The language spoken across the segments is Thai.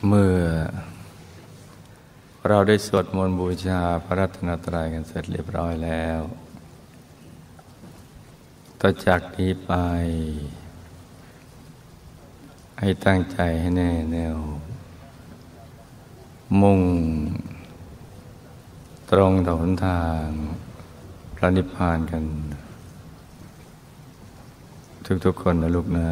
เมื่อเราได้สวดมนต์บูชาพระรัตนตรัยกันเสร็จเรียบร้อยแล้วต่อจากนี้ไปให้ตั้งใจให้แน่แน่วมุ่งตรงต่อหนทางพระนิพพานกันทุกๆคนนะลูกนะ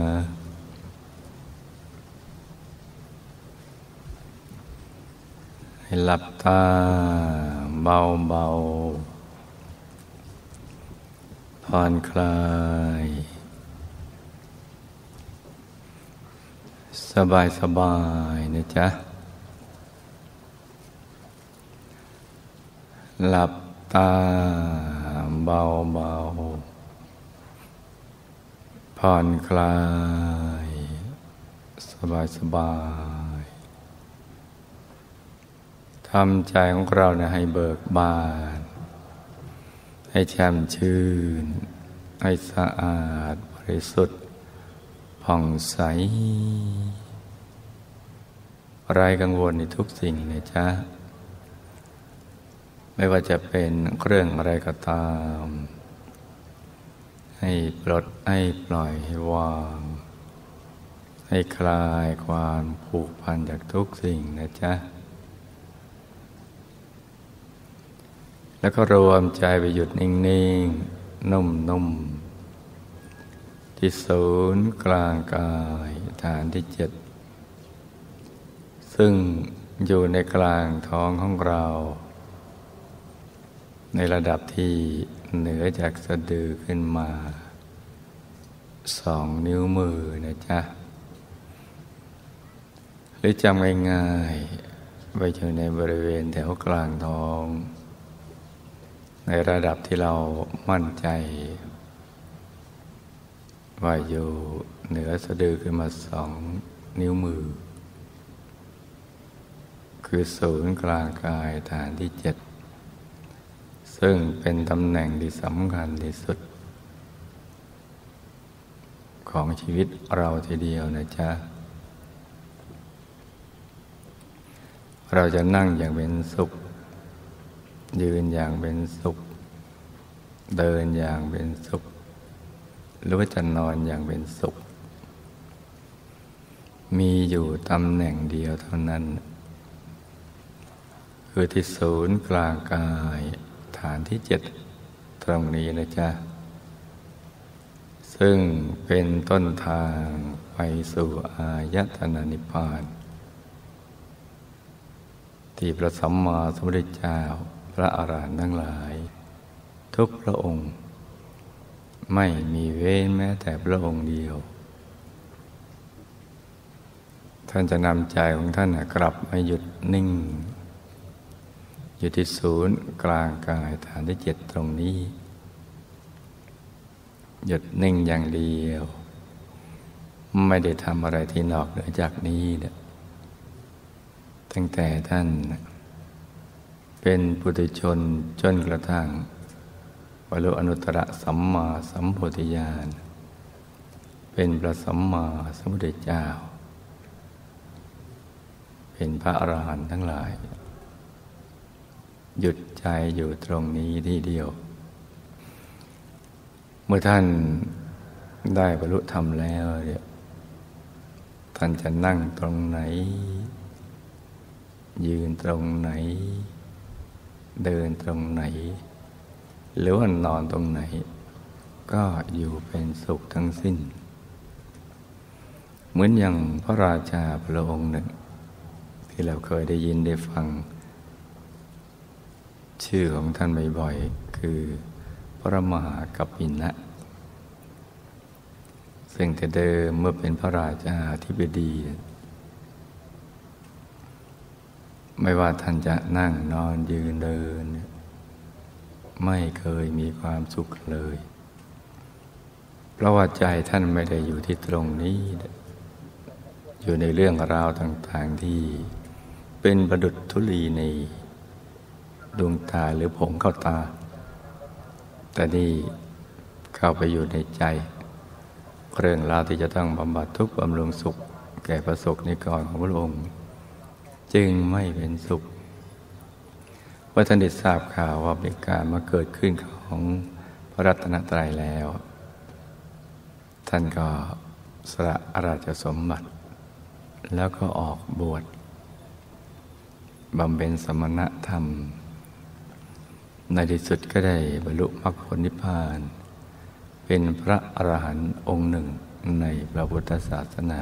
ให้หลับตาเบาๆผ่อนคลายสบายนะจ๊ะหลับตาเบาๆผ่อนคลายสบายทำใจของเราเนี่ยให้เบิกบานให้แช่มชื่นให้สะอาดบริสุทธิ์ผ่องใสไร้กังวลในทุกสิ่งนะจ๊ะไม่ว่าจะเป็นเรื่องอะไรก็ตามให้ปลดให้ปล่อยให้วางให้คลายความผูกพันจากทุกสิ่งนะจ๊ะแล้วก็รวมใจไปหยุดนิ่งๆนุ่มๆที่ศูนย์กลางกายฐานที่7ซึ่งอยู่ในกลางท้องของเราในระดับที่เหนือจากสะดือขึ้นมา2 นิ้วมือนะจ๊ะหรือจำง่ายๆไว้อยู่ในบริเวณแถวกลางท้องในระดับที่เรามั่นใจว่าอยู่เหนือสะดือขึ้นมา2 นิ้วมือคือศูนย์กลางกายฐานที่7ซึ่งเป็นตำแหน่งที่สำคัญที่สุดของชีวิตเราทีเดียวนะจ๊ะเราจะนั่งอย่างเป็นสุขยืนอย่างเป็นสุขเดินอย่างเป็นสุขหรือว่าจะนอนอย่างเป็นสุขมีอยู่ตำแหน่งเดียวเท่านั้นคือที่ศูนย์กลางกายฐานที่7ตรงนี้นะจ๊ะซึ่งเป็นต้นทางไปสู่อายตนะนิพพานที่พระสัมมาสัมพุทธเจ้าพระอรหันต์ทั้งหลายทุกพระองค์ไม่มีเว้นแม้แต่พระองค์เดียวท่านจะนำใจของท่านกลับมาหยุดนิ่งอยู่ที่ศูนย์กลางกายฐานที่7ตรงนี้หยุดนิ่งอย่างเดียวไม่ได้ทำอะไรที่นอกเหนือจากนี้เนี่ยตั้งแต่ท่านเป็นปุถุชนจนกระทั่งบรรลุอนุตตรสัมมาสัมโพธิญาณเป็นพระสัมมาสัมพุทธเจ้าเป็นพระอรหันต์ทั้งหลายหยุดใจอยู่ตรงนี้ที่เดียวเมื่อท่านได้บรรลุธรรมแล้วเนี่ยท่านจะนั่งตรงไหนยืนตรงไหนเดินตรงไหนหรือว่านอนตรงไหนก็อยู่เป็นสุขทั้งสิ้นเหมือนอย่างพระราชาพระองค์หนึ่งที่เราเคยได้ยินได้ฟังชื่อของท่านบ่อยๆคือพระมหากัปปินะซึ่งแต่เดิมเมื่อเป็นพระราชาธิบดีไม่ว่าท่านจะนั่งนอนยืนเดินไม่เคยมีความสุขเลยเพราะว่าใจท่านไม่ได้อยู่ที่ตรงนี้อยู่ในเรื่องราวต่างๆที่เป็นประดุจธุลีในดวงตาหรือผงเข้าตาแต่นี่เข้าไปอยู่ในใจเรื่องราวที่จะต้องบำบัดทุกข์บำรุงสุขแก่พระสงฆ์นิกรของพระองค์จึงไม่เป็นสุขเมื่อท่านได้ทราบข่าวว่าเป็นการมาเกิดขึ้นของพระรัตนตรัยแล้ว ท่านก็สละราชสมบัติแล้วก็ออกบวชบำเพ็ญสมณธรรมในที่สุดก็ได้บรรลุมรรคผลนิพพานเป็นพระอรหันต์องค์หนึ่งในพระพุทธศาสนา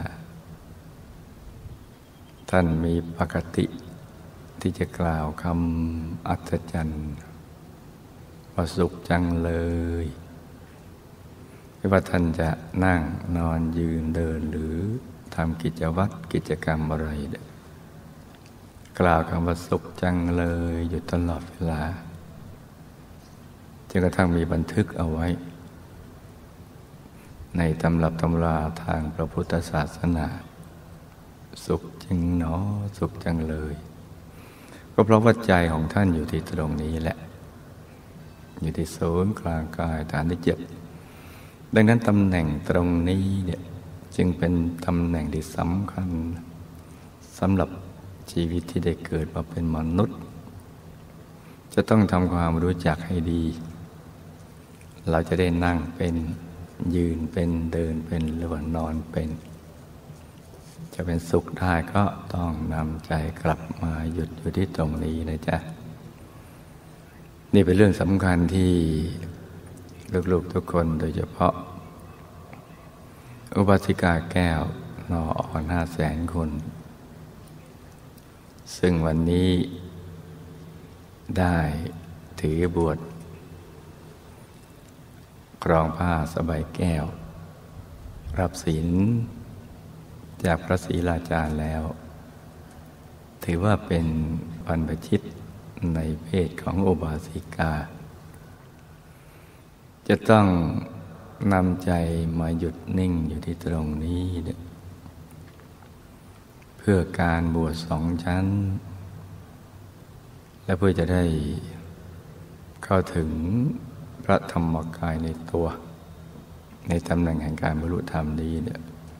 ท่านมีปกติที่จะกล่าวคำอัศจรรย์ว่าสุขจังเลยไม่ว่าท่านจะนั่งนอนยืนเดินหรือทำกิจวัตรกิจกรรมอะไรกล่าวคำว่าสุขจังเลยอยู่ตลอดเวลาจนกระทั่งมีบันทึกเอาไว้ในตำรับตำราทางพระพุทธศาสนาสุขจริงเนาะสุขจังเลยก็เพราะว่าใจของท่านอยู่ที่ตรงนี้แหละอยู่ที่ศูนย์กลางกายฐานที่7ดังนั้นตำแหน่งตรงนี้เนี่ยจึงเป็นตำแหน่งที่สำคัญสำหรับชีวิตที่ได้เกิดมาเป็นมนุษย์จะต้องทำความรู้จักให้ดีเราจะได้นั่งเป็นยืนเป็นเดินเป็นหรือว่านอนเป็นจะเป็นสุขได้ก็ต้องนำใจกลับมาหยุดอยู่ที่ตรงนี้นะจ๊ะนี่เป็นเรื่องสำคัญที่ลูกๆทุกคนโดยเฉพาะอุบาสิกาแก้วนออ่อน500,000 คนซึ่งวันนี้ได้ถือบวชครองผ้าสบายแก้วรับศีลจากพระศรีราชาแล้ว ถือว่าเป็นบรรพชิตในเพศของอุบาสิกาจะต้องนำใจมาหยุดนิ่งอยู่ที่ตรงนี้เพื่อการบวช2 ชั้นและเพื่อจะได้เข้าถึงพระธรรมกายในตัวในตำแหน่งแห่งการบรรลุธรรมนี้เนี่ย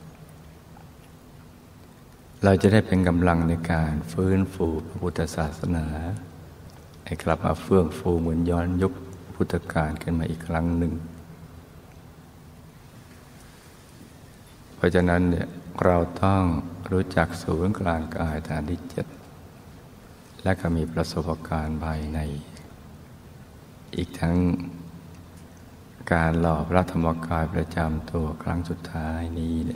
เราจะได้เป็นกำลังในการฟื้นฟูพระพุทธศาสนาให้กลับมาเฟื่องฟูเหมือนย้อนยุคพุทธกาลขึ้นมาอีกครั้งหนึ่งเพราะฉะนั้นเนี่ยเราต้องรู้จักศูนย์กลางกายฐานที่7และก็มีประสบการณ์ภายในอีกทั้งการหล่อพระธรรมกายประจำตัวครั้งสุดท้ายนี้เนี่ย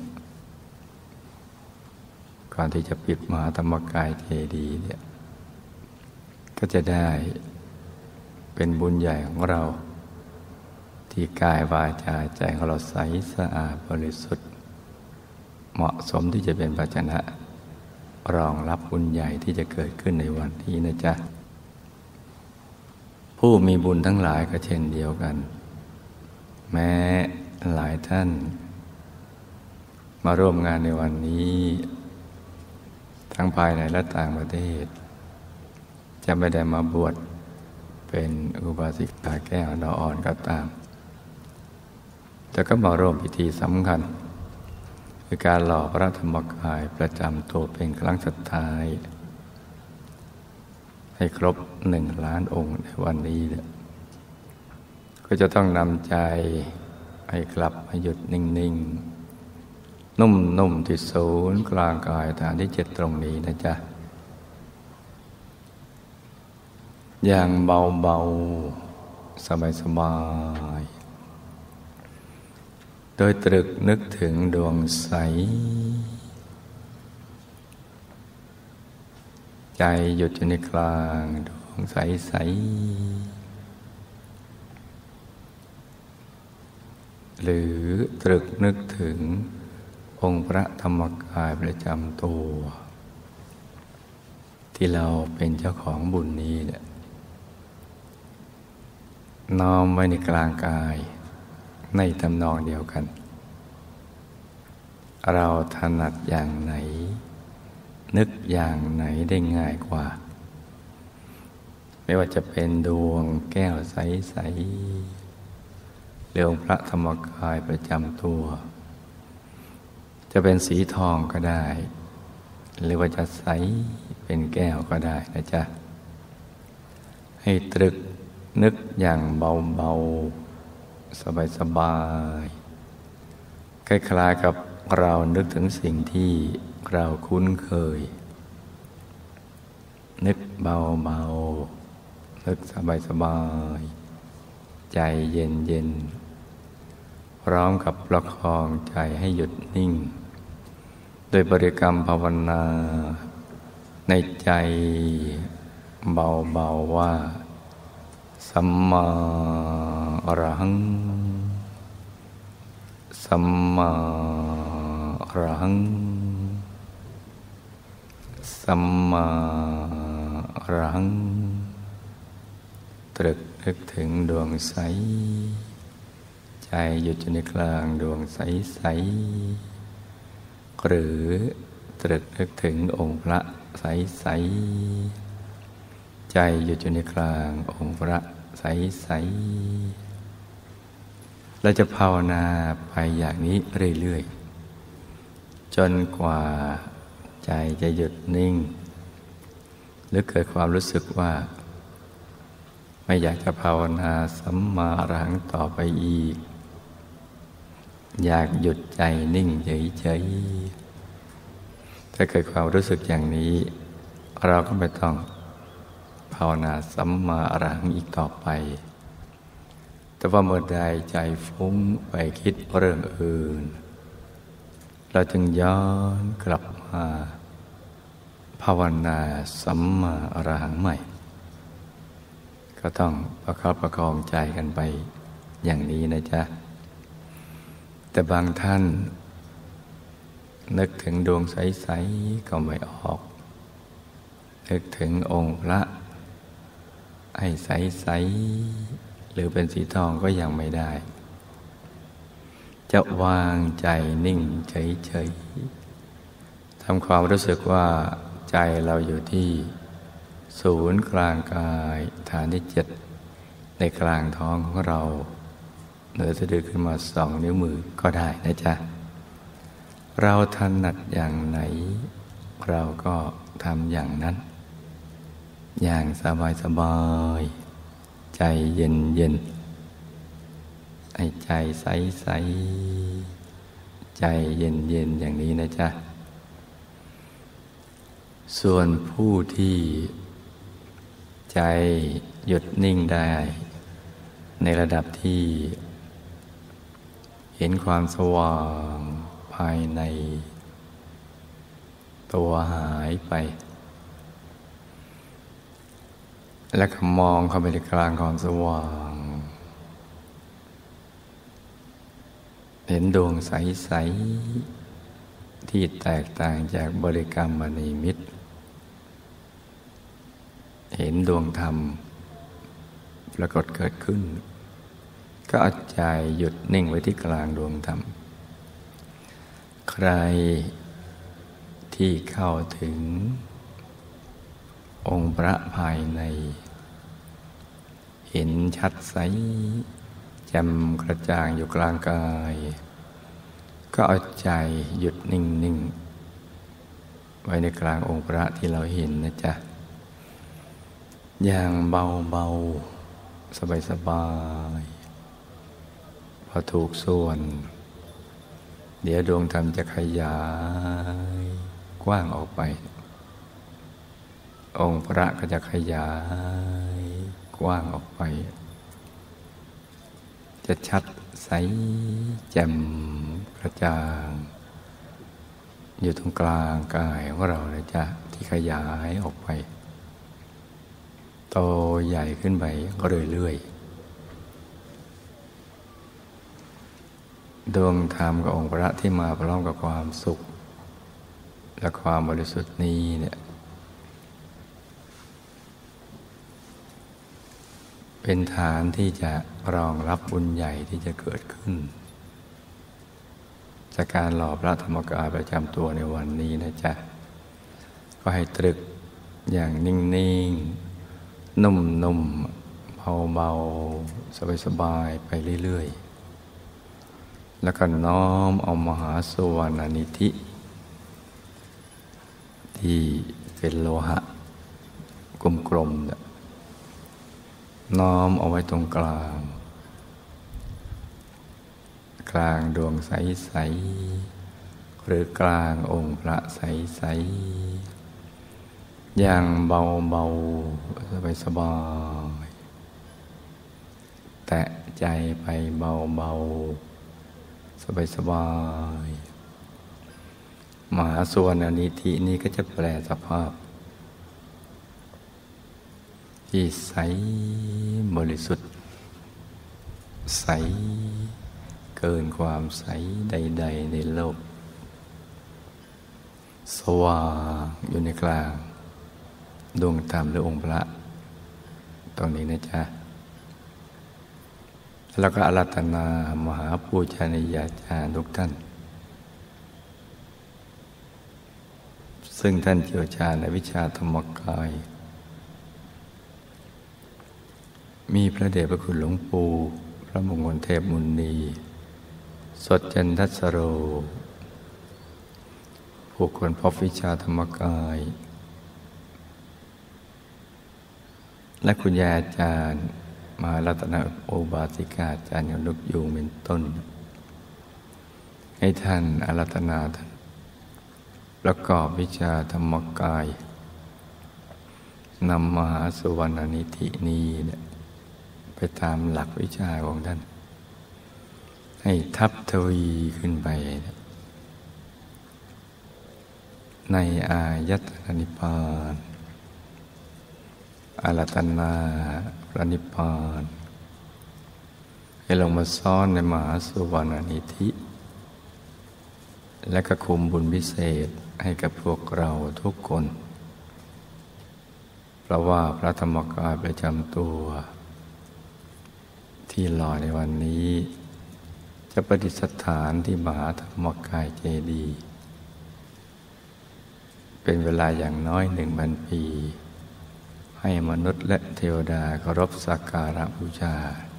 ก่อนที่จะปิดมหาธรรมกายเจดีย์เนี่ยก็จะได้เป็นบุญใหญ่ของเราที่กายวาจาใจของเราใสสะอาดบริสุทธิ์เหมาะสมที่จะเป็นภาชนะรองรับบุญใหญ่ที่จะเกิดขึ้นในวันนี้นะจ๊ะผู้มีบุญทั้งหลายก็เช่นเดียวกันแม้หลายท่านมาร่วมงานในวันนี้ทั้งภายในและต่างประเทศจะไม่ได้มาบวชเป็นอุบาสิกาแก้วนออ่อนก็ตามแต่ก็มาร่วมพิธีสำคัญคือการหล่อพระธรรมกายประจำตัวเป็นครั้งสุดท้ายให้ครบ1 ล้านองค์ในวันนี้ก็จะต้องนำใจให้กลับมาหยุดนิ่งๆนุ่มๆที่ศูนย์กลางกายฐานที่7ตรงนี้นะจ๊ะอย่างเบาๆสบายๆโดยตรึกนึกถึงดวงใสใจหยุดอยู่ในกลางดวงใสๆหรือตรึกนึกถึงองค์พระธรรมกายประจำตัวที่เราเป็นเจ้าของบุญนี้เนี่ยน้อมไว้ในกลางกายในทำนองเดียวกันเราถนัดอย่างไหนนึกอย่างไหนได้ง่ายกว่าไม่ว่าจะเป็นดวงแก้วใสๆหรือองค์พระธรรมกายประจำตัวจะเป็นสีทองก็ได้หรือว่าจะใสเป็นแก้วก็ได้นะจ๊ะให้ตรึกนึกอย่างเบาๆสบายๆคล้ายๆกับเรานึกถึงสิ่งที่เราคุ้นเคยนึกเบาๆนึกสบายๆใจเย็นๆพร้อมกับประคองใจให้หยุดนิ่งโดยบริกรรมภาวนาในใจเบาๆว่าสัมมาอรหังสัมมาอรหังสัมมาอรหังตรึกนึกถึงดวงใสใจหยุดอยู่ในกลางดวงใสๆหรือตรึกนึกถึงองค์พระใสๆใจหยุดอยู่ในกลางองค์พระใสๆเราจะภาวนาไปอย่างนี้เรื่อยๆจนกว่าใจจะหยุดนิ่งหรือเกิดความรู้สึกว่าไม่อยากจะภาวนาสัมมาอรหังต่อไปอีกอยากหยุดใจนิ่งเฉยๆถ้าเกิดความรู้สึกอย่างนี้เราก็ไม่ต้องภาวนาสัมมาอรหังอีกต่อไปแต่ว่าเมื่อใดใจฟุ้งไปคิดเรื่องอื่นเราจึงย้อนกลับมาภาวนาสัมมาอรหังใหม่ก็ต้องประคับประคองใจกันไปอย่างนี้นะจ๊ะแต่บางท่านนึกถึงดวงใสๆก็ไม่ออกนึกถึงองค์พระให้ใสๆหรือเป็นสีทองก็ยังไม่ได้จะวางใจนิ่งเฉยๆทำความรู้สึกว่าใจเราอยู่ที่ศูนย์กลางกายฐานที่7ในกลางท้องของเราเหนือสะดือขึ้นมา2 นิ้วมือก็ได้นะจ๊ะเราถนัดอย่างไหนเราก็ทำอย่างนั้นอย่างสบายๆใจเย็นๆให้ใจใสๆใจเย็นๆอย่างนี้นะจ๊ะส่วนผู้ที่ใจหยุดนิ่งได้ในระดับที่เห็นความสว่างภายในตัวหายไปแล้วก็มองเข้าไปในกลางความสว่างเห็นดวงใสๆที่แตกต่างจากบริกรรมนิมิตเห็นดวงธรรมปรากฏเกิดขึ้นก็เอาใจหยุดนิ่งไว้ที่กลางดวงธรรมใครที่เข้าถึงองค์พระภายในเห็นชัดใสแจ่มกระจ่างอยู่กลางกายก็เอาใจหยุดนิ่งๆไว้ในกลางองค์พระที่เราเห็นนะจ๊ะอย่างเบาๆสบายๆพอถูกส่วนเดี๋ยวดวงธรรมจะขยายกว้างออกไปองค์พระก็จะขยายกว้างออกไปจะชัดใสแจ่มกระจ่างอยู่ตรงกลางกายของเราเลยจ้ะที่ขยายออกไปโตใหญ่ขึ้นไปเรื่อยๆดวงธรรมกับองค์พระที่มาพร้อมกับความสุขและความบริสุทธิ์นี้เนี่ยเป็นฐานที่จะรองรับบุญใหญ่ที่จะเกิดขึ้นจากการหล่อพระธรรมกายประจำตัวในวันนี้นะจ๊ะก็ให้ตรึกอย่างนิ่งๆนุ่มๆเบาๆสบายๆไปเรื่อยๆแล้วก็น้อมเอามหาสวรรณนิธิที่เป็นโลหะกลมๆเนี่ยน้อมเอาไว้ตรงกลางดวงใสๆหรือกลางองค์พระใสๆอย่างเบาๆสบายๆแตะใจไปเบาๆสบายๆมหาสุวรรณนิธินี้ก็จะแปลสภาพที่ใสบริสุทธิ์ใสเกินความใสใดๆในโลกสว่างอยู่ในกลางดวงธรรมหรือองค์พระตรงนี้นะจ๊ะแล้วก็อาราธนามหาปูชนียาจารย์ทุกท่านซึ่งท่านเชี่ยวชาญในวิชาธรรมกายมีพระเดชพระคุณหลวงปู่พระมงคลเทพมุนีสดจันทัสโรผู้คนพบวิชาธรรมกายและคุณยายอาจารย์มหารัตนโอบาสิกาอาจารย์ยนกยูงเป็นต้นให้ท่านอารัตนาท่านประกอบวิชาธรรมกายนำมหาสุวรรณนิธินี้เนี่ยไปตามหลักวิชาของท่านให้ทับทวีขึ้นไปในอายตนะนิพพานอารัตนาพระนิพพานให้ลงมาซ้อนในมหาสุวรรณนิธิและก็คุมบุญพิเศษให้กับพวกเราทุกคนเพราะว่าพระธรรมกายประจำตัวที่หล่อในวันนี้จะประดิษฐานที่มหาธรรมกายเจดีย์เป็นเวลาอย่างน้อย1,000 ปีให้มนุษย์และเทวดาเคารพสักการะบูชา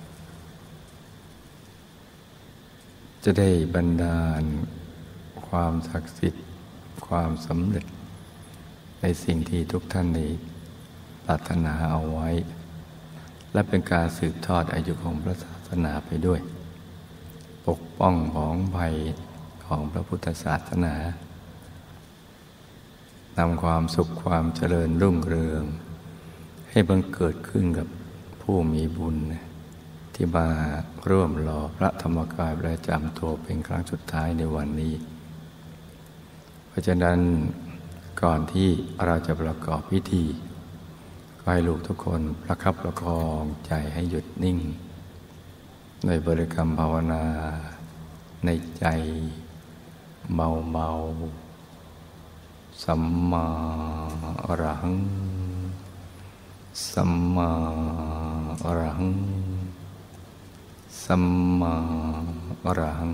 จะได้บันดาลความศักดิ์สิทธิ์ความสำเร็จในสิ่งที่ทุกท่านได้ปรารถนาเอาไว้และเป็นการสืบทอดอายุของพระศาสนาไปด้วยปกป้องของภัยของพระพุทธศาสนานำความสุขความเจริญรุ่งเรืองให้บังเกิดขึ้นกับผู้มีบุญที่มาร่วมรอพระธรรมกายประจำตัวเป็นครั้งสุดท้ายในวันนี้เพราะฉะนั้นก่อนที่เราจะประกอบพิธีขอให้ลูกทุกคนประคับประคองใจให้หยุดนิ่งในบริกรรมภาวนาในใจเบาๆสัมมาอรหังสัมมาอรหังสัมมาอรหัง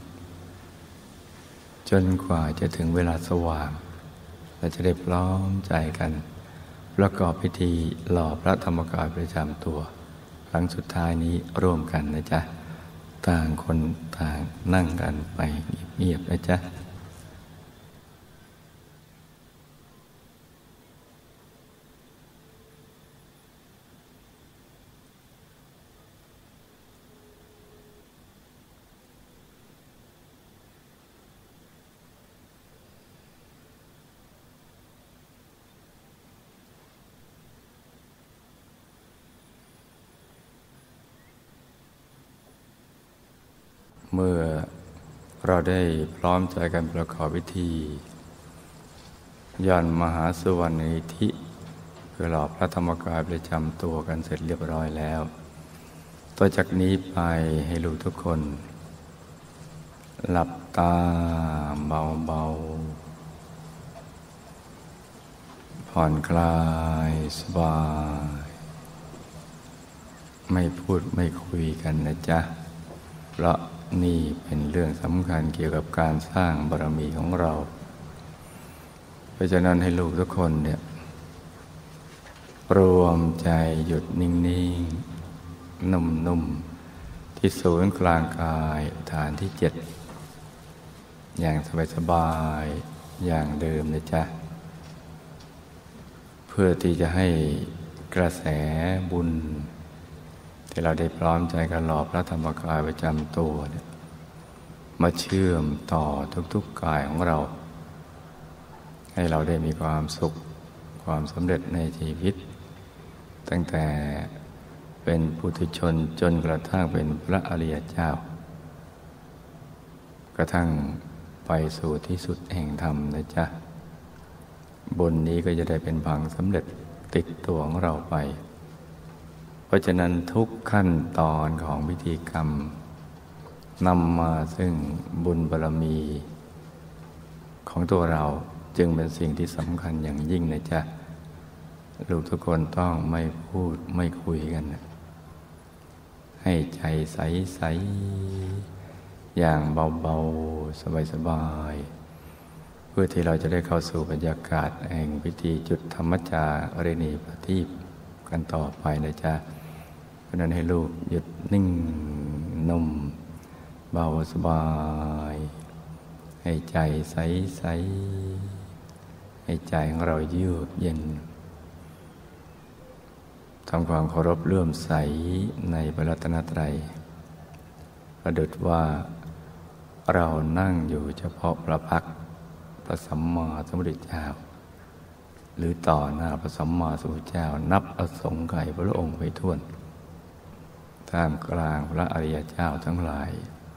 จนกว่าจะถึงเวลาสว่างเราจะได้พร้อมใจกันประกอบพิธีหล่อพระธรรมกายประจำตัวครั้งสุดท้ายนี้ร่วมกันนะจ๊ะต่างคนต่างนั่งกันไปเงียบๆนะจ๊ะเมื่อเราได้พร้อมใจกันประกอบพิธีย่อนมหาสุวรรณนิธิเพื่อหล่อพระธรรมกายประจำตัวกันเสร็จเรียบร้อยแล้วต่อจากนี้ไปให้ลูกทุกคนหลับตาเบาๆผ่อนคลายสบายไม่พูดไม่คุยกันนะจ๊ะเพราะนี่เป็นเรื่องสำคัญเกี่ยวกับการสร้างบารมีของเราเพราะฉะนั้นให้ลูกทุกคนเนี่ยรวมใจหยุดนิ่งๆนุ่มๆที่ศูนย์กลางกายฐานที่7อย่างสบายๆอย่างเดิมนะจ๊ะพื่อที่จะให้กระแสบุญที่เราได้พร้อมใจกันหล่อพระธรรมกายประจำตัวเนี่ยมาเชื่อมต่อทุกๆกายของเราให้เราได้มีความสุขความสำเร็จในชีวิตตั้งแต่เป็นปุถุชนจนกระทั่งเป็นพระอริยเจ้ากระทั่งไปสู่ที่สุดแห่งธรรมนะจ๊ะบุญนี้ก็จะได้เป็นพังสำเร็จติดตัวของเราไปเพราะฉะนั้นทุกขั้นตอนของพิธีกรรมนำมาซึ่งบุญบารมีของตัวเราจึงเป็นสิ่งที่สำคัญอย่างยิ่งนะจ๊ะลูกทุกคนต้องไม่พูดไม่คุยกันให้ใจใสๆอย่างเบาๆสบายๆเพื่อที่เราจะได้เข้าสู่บรรยากาศแห่งพิธีจุดธรรมจาริณีประทีปกันต่อไปนะจ๊ะเพราะนั้นให้ลูกหยุดนิ่งนุ่มเบาสบายให้ใจใสๆให้ใจของเราเยือกเย็นทำความเคารพเลื่อมใสในพระรัตนตรัยประดุจว่าเรานั่งอยู่เฉพาะพระพักตร์พระสัมมาสัมพุทธเจ้าหรือต่อหน้าพระสัมมาสัมพุทธเจ้านับอสงไขยพระองค์ไปถ้วนท่ามกลางพระอริยเจ้าทั้งหลาย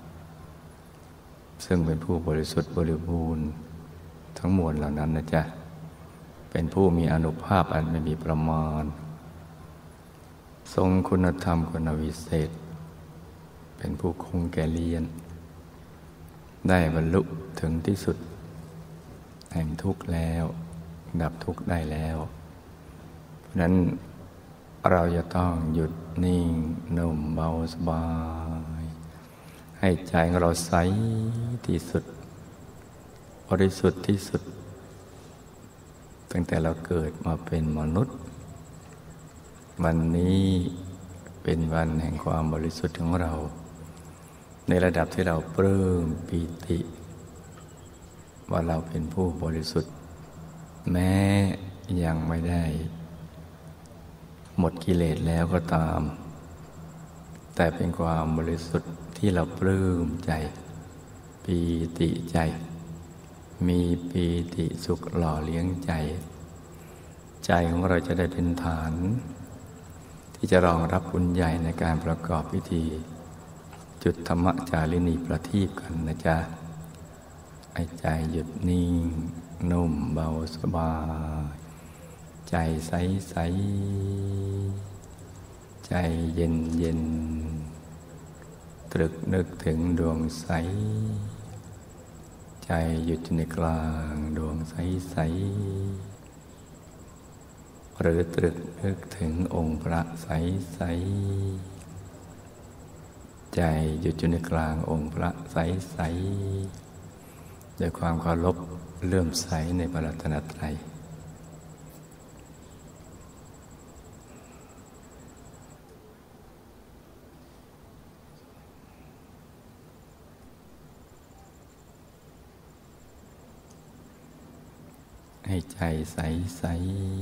ซึ่งเป็นผู้บริสุทธิ์บริบูรณ์ทั้งมวลเหล่านั้นนะจ๊ะเป็นผู้มีอานุภาพอันไม่มีประมาณทรงคุณธรรมคุณวิเศษเป็นผู้คงแก่เรียนได้บรรลุถึงที่สุดแห่งทุกข์แล้วดับทุกข์ได้แล้วเพราะนั้นเราจะต้องหยุดนิ่งนุ่มเบาสบายให้ใจของเราใสที่สุดบริสุทธิ์ที่สุดตั้งแต่เราเกิดมาเป็นมนุษย์วันนี้เป็นวันแห่งความบริสุทธิ์ของเราในระดับที่เราปลื้มปีติว่าเราเป็นผู้บริสุทธิ์แม้ยังไม่ได้หมดกิเลสแล้วก็ตามแต่เป็นความบริสุทธิ์ที่เราปลื้มใจปีติใจมีปีติสุขหล่อเลี้ยงใจใจของเราจะได้เป็นฐานที่จะรองรับบุญใหญ่ในการประกอบพิธีจุดธรรมจาริณีประทีปกันนะจ๊ะไอ้ใจหยุดนิ่งนุ่มเบาสบายใจใสใสใจเย็นเย็นตรึกนึกถึงดวงใสใจหยุดในกลางดวงใสใสหรือตรึกนึกถึงองค์พระใสใสใจหยุดอยู่ในกลางองค์พระใสใสด้วยความเคารพเลื่อมใสในพระรัตนตรัยให้ใจใสใส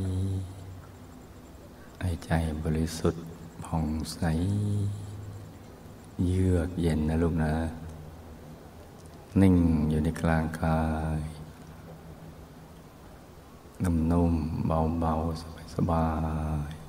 ให้ใจบริสุทธิ์ผ่องใสเยือกเย็นนะลูกนะนิ่งอยู่ในกลางกายนุ่มๆเบาๆสบาย